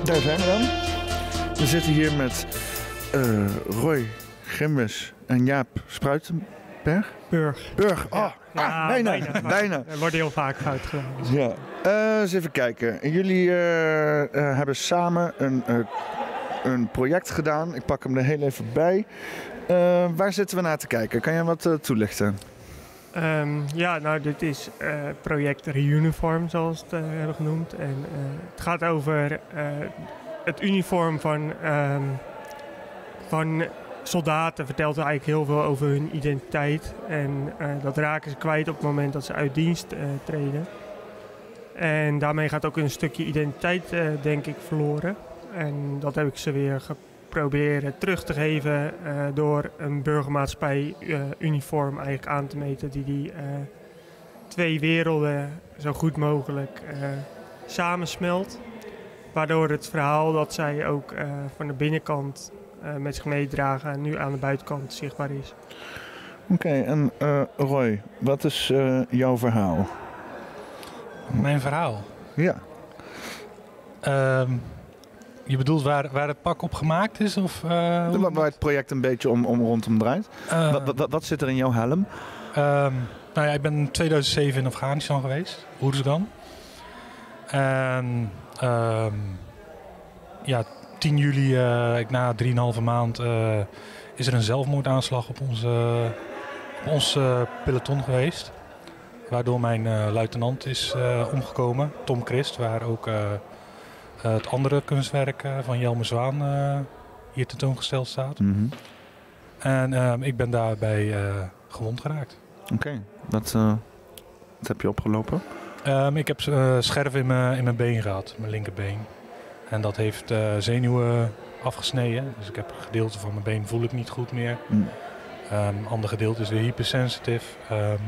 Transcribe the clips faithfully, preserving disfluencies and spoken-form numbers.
daar zijn we dan. We zitten hier met uh, Roy Grimwes en Jaap Spruitenberg. Burg. Burg, oh, ja. ah, Ja, bijna. bijna. bijna. Er wordt heel vaak fout gedaan. Dus. Ja. Uh, eens even kijken. Jullie uh, uh, hebben samen een, uh, een project gedaan. Ik pak hem er heel even bij. Uh, waar zitten we naar te kijken? Kan je wat uh, toelichten? Um, ja, nou dit is uh, project Reuniform, zoals het uh, hebben genoemd. En uh, het gaat over uh, het uniform van, um, van soldaten. Vertelt eigenlijk heel veel over hun identiteit. En uh, dat raken ze kwijt op het moment dat ze uit dienst uh, treden. En daarmee gaat ook een stukje identiteit, uh, denk ik, verloren. En dat heb ik ze weer geprobeerd terug te geven uh, door een burgermaatschappij uh, uniform eigenlijk aan te meten die die uh, twee werelden zo goed mogelijk uh, samensmelt. Waardoor het verhaal dat zij ook uh, van de binnenkant uh, met zich meedragen en nu aan de buitenkant zichtbaar is. Oké, okay, en uh, Roy, wat is uh, jouw verhaal? Mijn verhaal? Ja. Um, je bedoelt waar, waar het pak op gemaakt is? Of, uh, waar, waar het project een beetje om, om rondom draait? Uh, wat, wat, wat zit er in jouw helm? Um, nou ja, ik ben in tweeduizend zeven in Afghanistan geweest, Oeruzgan. En um, ja, tien juli, uh, na drieënhalve maand, uh, is er een zelfmoordaanslag op onze, op ons uh, peloton geweest. Waardoor mijn uh, luitenant is uh, omgekomen, Tom Christ, waar ook uh, uh, het andere kunstwerk uh, van Jelme Zwaan uh, hier tentoongesteld staat. Mm-hmm. En uh, ik ben daarbij uh, gewond geraakt. Oké, okay. wat, uh, wat heb je opgelopen? Um, ik heb uh, scherven in mijn, in mijn been gehad, mijn linkerbeen. En dat heeft uh, zenuwen afgesneden. Dus ik heb een gedeelte van mijn been voel ik niet goed meer. Mm. Um, ander gedeelte is weer hypersensitief. Um,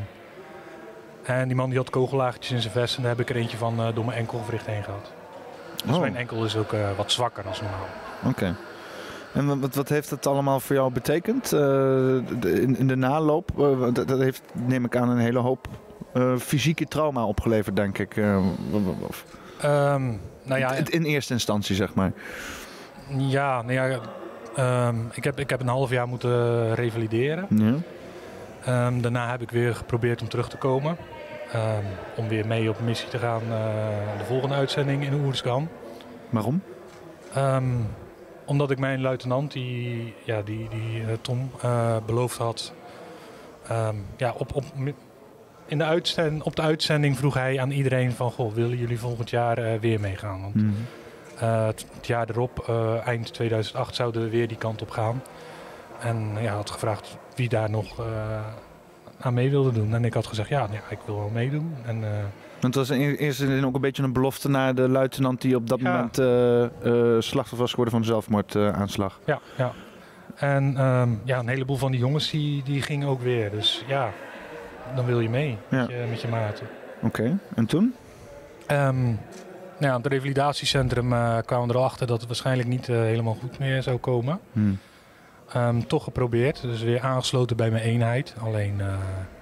En die man die had kogellaagjes in zijn vest en daar heb ik er eentje van uh, door mijn enkelgewricht heen gehad. Dus oh. mijn enkel is ook uh, wat zwakker dan normaal. Oké. Okay. En wat, wat heeft het allemaal voor jou betekend uh, de, in, in de naloop? Uh, dat, dat heeft, neem ik aan, een hele hoop uh, fysieke trauma opgeleverd, denk ik. Uh, of, um, nou ja, in, in eerste instantie, zeg maar. Ja, nou ja um, ik, heb, ik heb een half jaar moeten revalideren. Ja. Um, daarna heb ik weer geprobeerd om terug te komen. Um, om weer mee op missie te gaan uh, de volgende uitzending in Oeruzgan. Waarom? Um, omdat ik mijn luitenant, die, ja, die, die uh, Tom, uh, beloofd had. Um, ja, op, op, in de uitzend, op de uitzending vroeg hij aan iedereen van... Goh, willen jullie volgend jaar uh, weer meegaan? Want mm-hmm. uh, het, het jaar erop, uh, eind tweeduizend acht, zouden we weer die kant op gaan. En ja, had gevraagd wie daar nog uh, aan mee wilde doen. En ik had gezegd, ja, ja ik wil wel meedoen. En, uh, Want het was in eerste zin ook een beetje een belofte naar de luitenant die op dat ja. moment uh, uh, slachtoffer was geworden van de zelfmoordaanslag. Uh, ja, ja. En um, ja, een heleboel van die jongens die, die gingen ook weer. Dus ja, dan wil je mee ja. met, je, met je maten. Oké, okay. En toen? Um, nou ja, op het revalidatiecentrum uh, kwamen we erachter dat het waarschijnlijk niet uh, helemaal goed meer zou komen. Hmm. Um, toch geprobeerd, dus weer aangesloten bij mijn eenheid. Alleen uh,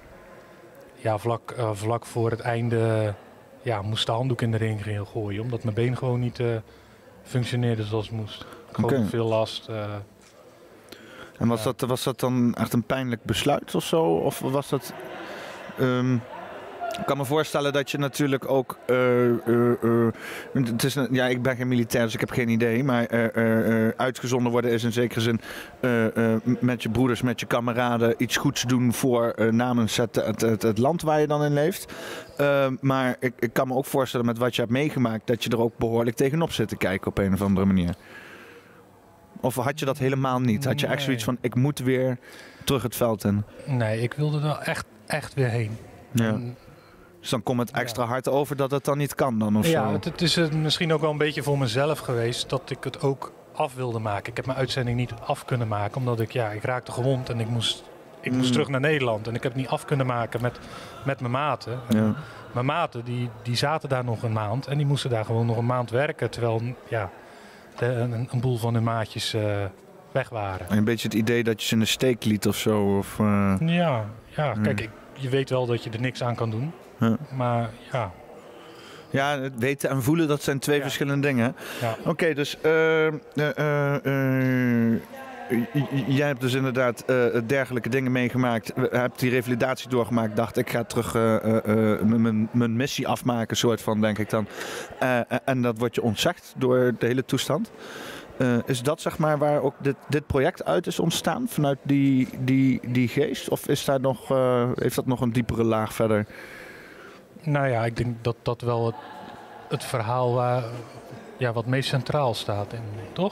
ja, vlak, uh, vlak voor het einde ja, moest de handdoek in de ring gaan gooien. Omdat mijn been gewoon niet uh, functioneerde zoals het moest. Ik had okay. veel last. Uh, en was, ja. dat, was dat dan echt een pijnlijk besluit of zo? Of was dat... Um... Ik kan me voorstellen dat je natuurlijk ook... Uh, uh, uh, het is een, ja, ik ben geen militair, dus ik heb geen idee. Maar uh, uh, uh, uitgezonden worden is in zekere zin... Uh, uh, met je broeders, met je kameraden... iets goeds doen voor uh, namens het, het, het, het land waar je dan in leeft. Uh, maar ik, ik kan me ook voorstellen met wat je hebt meegemaakt... dat je er ook behoorlijk tegenop zit te kijken op een of andere manier. Of had je dat helemaal niet? Had je nee. echt zoiets van, ik moet weer terug het veld in? Nee, ik wilde er echt, echt weer heen. Ja. En, dus dan komt het extra hard over dat het dan niet kan dan of ja, zo? Het, het is het misschien ook wel een beetje voor mezelf geweest dat ik het ook af wilde maken. Ik heb mijn uitzending niet af kunnen maken, omdat ik, ja, ik raakte gewond en ik moest, ik moest mm. terug naar Nederland. En ik heb het niet af kunnen maken met, met mijn maten. Ja. Mijn maten die, die zaten daar nog een maand en die moesten daar gewoon nog een maand werken. Terwijl ja, de, een, een boel van hun maatjes uh, weg waren. En een beetje het idee dat je ze in de steek liet of zo? Of, uh... Ja, ja, kijk, ik, je weet wel dat je er niks aan kan doen. Ja. Maar ja. Ja, het weten en voelen, dat zijn twee Ja. verschillende dingen. Ja. Oké, okay, dus uh, uh, uh, uh, jij hebt dus inderdaad uh, dergelijke dingen meegemaakt. Hebt die revalidatie doorgemaakt. Dacht, ik ga terug uh, uh, uh, mijn missie afmaken, soort van, denk ik dan. Uh, uh, en dat wordt je ontzegd door de hele toestand. Uh, is dat zeg maar waar ook dit, dit project uit is ontstaan? Vanuit die, die, die geest? Of is daar nog, uh, heeft dat nog een diepere laag verder? Nou ja, ik denk dat dat wel het, het verhaal waar, ja, wat meest centraal staat, in, toch?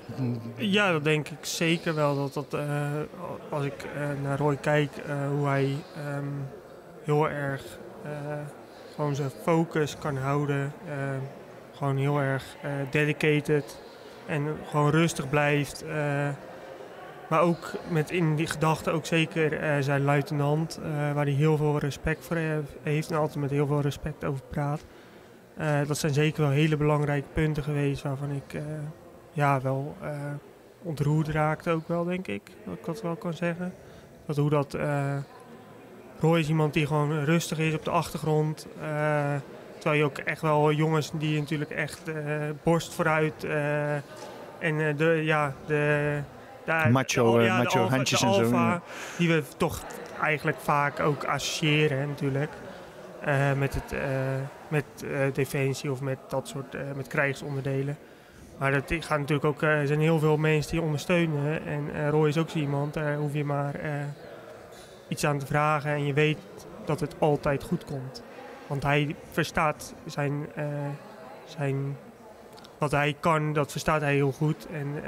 Ja, dat denk ik zeker wel. Dat dat, uh, als ik uh, naar Roy kijk, uh, hoe hij um, heel erg uh, gewoon zijn focus kan houden. Uh, gewoon heel erg uh, dedicated en gewoon rustig blijft. Uh, maar ook met in die gedachten ook zeker uh, zijn luitenant, uh, waar hij heel veel respect voor heeft en altijd met heel veel respect over praat. Uh, dat zijn zeker wel hele belangrijke punten geweest waarvan ik... Uh, Ja, wel uh, ontroerd raakt ook wel, denk ik. Dat ik dat wel kan zeggen. Dat hoe dat... Uh, Roy is iemand die gewoon rustig is op de achtergrond. Uh, terwijl je ook echt wel jongens die natuurlijk echt uh, borst vooruit... Uh, en uh, de, ja, de... de macho, de, uh, ja, macho de alpha, handjes de en alpha, zo. Ja. Die we toch eigenlijk vaak ook associëren natuurlijk. Uh, met het, uh, met uh, defensie of met dat soort... Uh, met krijgsonderdelen. Maar dat gaat natuurlijk ook, er uh, zijn heel veel mensen die ondersteunen. En uh, Roy is ook zo iemand, daar hoef je maar uh, iets aan te vragen. En je weet dat het altijd goed komt. Want hij verstaat zijn, uh, zijn wat hij kan, dat verstaat hij heel goed. En, uh,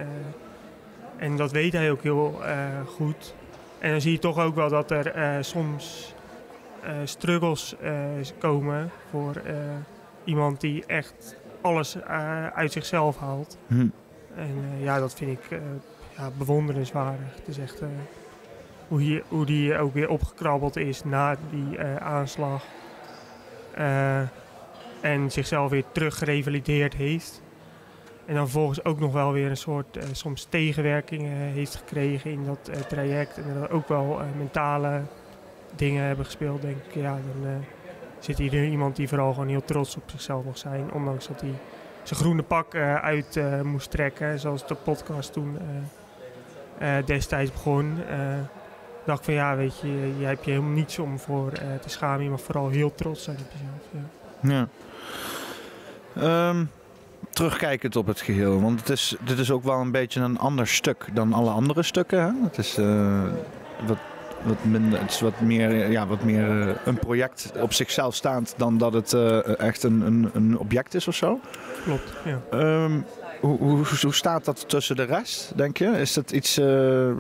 en dat weet hij ook heel uh, goed. En dan zie je toch ook wel dat er uh, soms uh, struggles uh, komen voor uh, iemand die echt... alles uh, uit zichzelf haalt. Hm. En uh, ja, dat vind ik uh, ja, bewonderenswaardig. Het is echt uh, hoe, die, hoe die ook weer opgekrabbeld is na die uh, aanslag. Uh, en zichzelf weer teruggerevalideerd heeft. En dan vervolgens ook nog wel weer een soort uh, soms tegenwerking uh, heeft gekregen in dat uh, traject. En er ook wel uh, mentale dingen hebben gespeeld, denk ik. Ja, dan... Uh, zit hier iemand die vooral gewoon heel trots op zichzelf mag zijn. Ondanks dat hij zijn groene pak uh, uit uh, moest trekken. Zoals de podcast toen uh, uh, destijds begon. Uh, dacht ik van ja, weet je, je hebt je helemaal niets om voor uh, te schamen. Je mag vooral heel trots zijn op jezelf. Ja. ja. Um, terugkijkend op het geheel. Want het is, dit is ook wel een beetje een ander stuk dan alle andere stukken. Hè? Het is uh, wat... Wat minder, het is wat meer, ja, wat meer uh, een project op zichzelf staand dan dat het uh, echt een, een, een object is of zo. Klopt, ja. Um, hoe, hoe, hoe staat dat tussen de rest, denk je? Is dat iets... Uh, uh,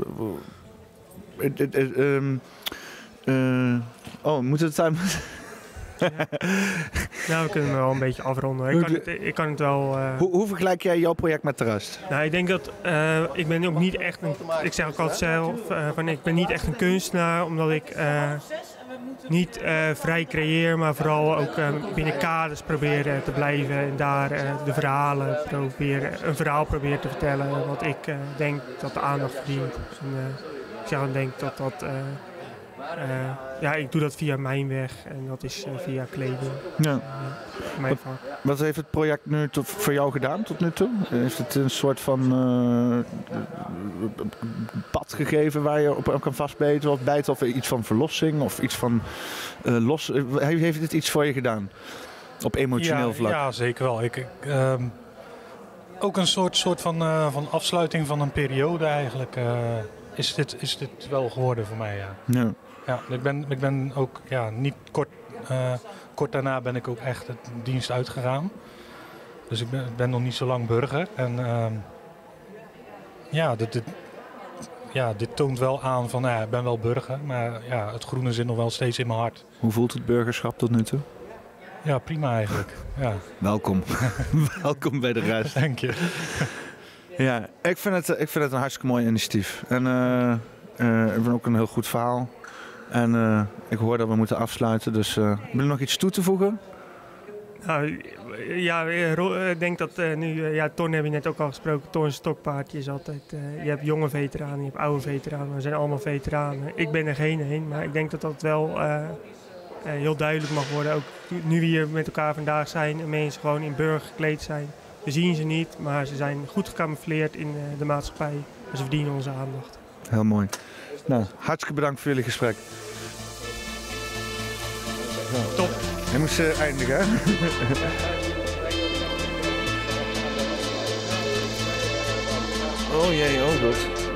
uh, um, uh, oh, moet het time... Ja. Nou, we kunnen hem wel een beetje afronden. Ik kan het, ik kan het wel... Uh... Hoe, hoe vergelijk jij jouw project met de rest? Nou, ik denk dat... Uh, ik ben ook niet echt een... Ik zeg ook altijd zelf... Uh, van, ik ben niet echt een kunstenaar, omdat ik... Uh, niet uh, vrij creëer, maar vooral ook uh, binnen kaders probeer uh, te blijven. En daar uh, de verhalen proberen... Een verhaal probeer te vertellen wat ik uh, denk dat de aandacht verdient. Dus, en, uh, ik zou denk dat dat... Uh, Uh, ja, ik doe dat via mijn weg en dat is uh, via kleding. Ja. Uh, mijn wat, wat heeft het project nu tot, voor jou gedaan tot nu toe? Heeft het een soort van uh, pad gegeven waar je op kan vastbijten of bijten, of iets van verlossing of iets van uh, los? Heeft het iets voor je gedaan op emotioneel ja, vlak? Ja, zeker wel. Ik, ik, um, ook een soort, soort van, uh, van afsluiting van een periode eigenlijk. Uh, is, dit, is dit wel geworden voor mij, ja. Ja. Ja, ik ben, ik ben ook ja, niet kort, uh, kort daarna ben ik ook echt het dienst uitgegaan. Dus ik ben, ben nog niet zo lang burger. En uh, ja, dit, dit, ja, dit toont wel aan van, nou ja, ik ben wel burger, maar ja, het groene zit nog wel steeds in mijn hart. Hoe voelt het burgerschap tot nu toe? Ja, prima eigenlijk. Ja. Welkom. Welkom bij de rest. Dank je. Ja, ik vind het, ik vind het een hartstikke mooi initiatief. En uh, uh, ik vind ook een heel goed verhaal. En uh, ik hoor dat we moeten afsluiten, dus uh, wil je nog iets toe te voegen? Nou, ja, ik denk dat uh, nu, uh, ja, Ton heb je net ook al gesproken, Ton Stokpaardje is altijd, uh, je hebt jonge veteranen, je hebt oude veteranen, we zijn allemaal veteranen. Ik ben er geen een, maar ik denk dat dat wel uh, uh, heel duidelijk mag worden. Ook nu we hier met elkaar vandaag zijn en mensen gewoon in burger gekleed zijn. We zien ze niet, maar ze zijn goed gecamoufleerd in uh, de maatschappij. En ze verdienen onze aandacht. Heel mooi. Nou, hartstikke bedankt voor jullie gesprek. Top. Hij moest uh, eindigen, hè? Oh jee, oh goed.